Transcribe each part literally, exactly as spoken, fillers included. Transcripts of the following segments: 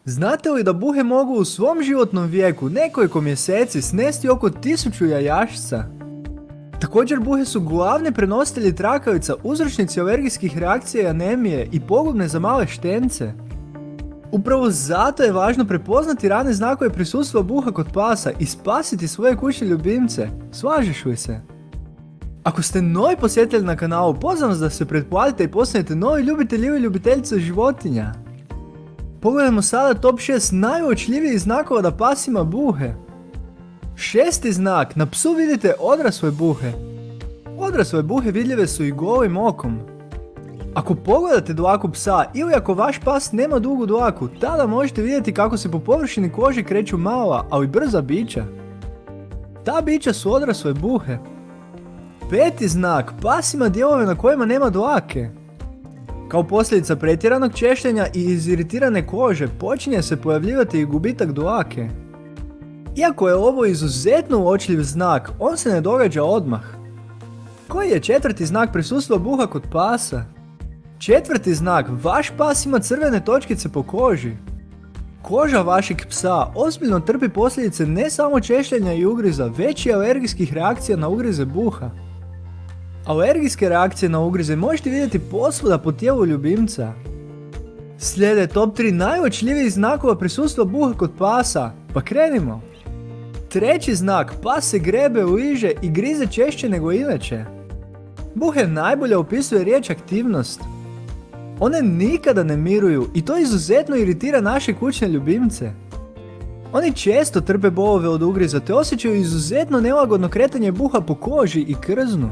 Znate li da buhe mogu u svom životnom vijeku nekoliko mjeseci snesti oko tisuću jajašca? Također buhe su glavni prenositelji trakavica, uzročnici alergijskih reakcija i anemije i pogubne za male štence. Upravo zato je važno prepoznati rane znakove prisustva buha kod pasa i spasiti svoje kućne ljubimce. Slažeš li se? Ako ste novi posjetitelj na kanalu, pozivam vas da se pretplatite i postanete novi ljubitelji ili ljubiteljice životinja. Pogledajmo sada top šest najuočljivijih znakova da pas ima buhe. Šesti znak, na psu vidite odrasle buhe. Odrasle buhe vidljive su i golim okom. Ako pogledate dlaku psa ili ako vaš pas nema dugu dlaku, tada možete vidjeti kako se po površini kože kreću mala, ali brza bića. Ta bića su odrasle buhe. Peti znak, pas ima dijelove na kojima nema dlake. Kao posljedica pretjeranog češljenja i iziritirane kože počinje se pojavljivati i gubitak dlake. Iako je ovo izuzetno uočljiv znak, on se ne događa odmah. Koji je četvrti znak prisustva buha kod pasa? Četvrti znak, vaš pas ima crvene točkice po koži. Koža vašeg psa ozbiljno trpi posljedice ne samo češljenja i ugriza, već i alergijskih reakcija na ugrize buha. Alergijske reakcije na ugrize možete vidjeti posvuda po tijelu ljubimca. Slijede top tri najuočljivijih znakova prisustva buha kod pasa, pa krenimo. Treći znak, pas se grebe, liže i grize češće nego inače. Buhe najbolje opisuje riječ aktivnost. One nikada ne miruju i to izuzetno iritira naše kućne ljubimce. Oni često trpe bolove od ugriza te osjećaju izuzetno nelagodno kretanje buha po koži i krznu.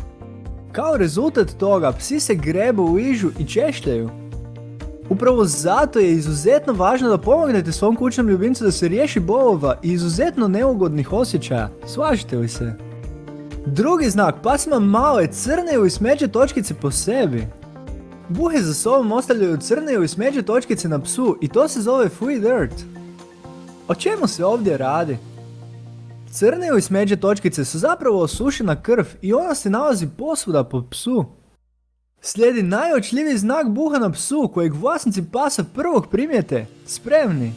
Kao rezultat toga, psi se grebu, ližu i češljaju. Upravo zato je izuzetno važno da pomognete svom kućnom ljubimcu da se riješi bolova i izuzetno neugodnih osjećaja. Slažete li se? Drugi znak, pas ima male crne ili smeđe točkice po sebi. Buhe za sobom ostavljaju crne ili smeđe točkice na psu i to se zove flea dirt. O čemu se ovdje radi? Crne ili smeđe točkice su zapravo osušena krv i ona se nalazi posvuda po psu. Slijedi najuočljiviji znak buha na psu kojeg vlasnici pasa prvog primijete, spremni.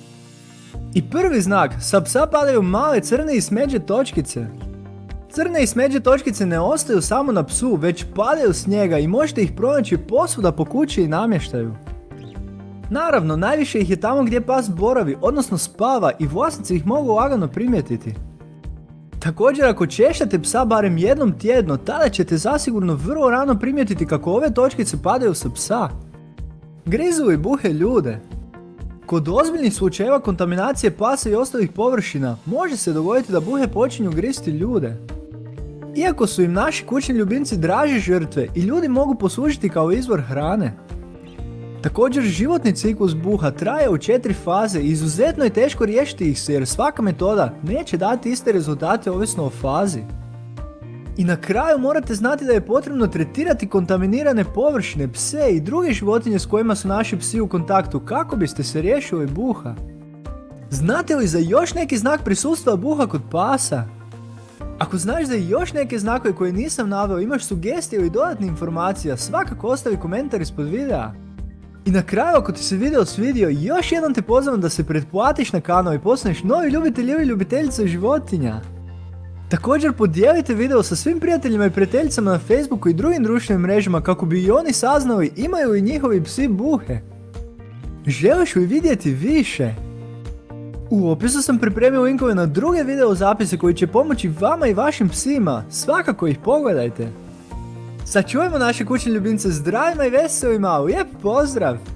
I prvi znak, sa psa padaju male crne i smeđe točkice. Crne i smeđe točkice ne ostaju samo na psu, već padaju s njega i možete ih pronaći posvuda po kući i namještaju. Naravno, najviše ih je tamo gdje pas boravi, odnosno spava i vlasnici ih mogu lagano primijetiti. Također, ako češljate psa barem jednom tjedno, tada ćete zasigurno vrlo rano primijetiti kako ove točkice padaju sa psa. Grizu li buhe ljude? Kod ozbiljnih slučajeva kontaminacije pasa i ostalih površina, može se dogoditi da buhe počinju gristi ljude. Iako su im naši kućni ljubimci draže žrtve i ljudi mogu poslužiti kao izvor hrane. Također, životni ciklus buha traje u četiri faze i izuzetno je teško riješiti ih se jer svaka metoda neće dati iste rezultate ovisno o fazi. I na kraju morate znati da je potrebno tretirati kontaminirane površine, pse i druge životinje s kojima su naši psi u kontaktu kako biste se riješili buha. Znate li za još neki znak prisustva buha kod pasa? Ako znaš za još neke znakove koje nisam naveo, imaš sugestije ili dodatne informacija, svakako ostavi komentar ispod videa. I na kraju, ako ti se video svidio, još jednom te pozivam da se pretplatiš na kanal i postaneš novi ljubitelj ili ljubiteljica životinja. Također podijelite video sa svim prijateljima i prijateljicama na Facebooku i drugim društvenim mrežama kako bi i oni saznali imaju li njihovi psi buhe. Želiš li vidjeti više? U opisu sam pripremio linkove na druge video zapise koji će pomoći vama i vašim psima, svakako ih pogledajte. Sačuvajmo naše kućne ljubimce zdravima i veselima, lijep pozdrav!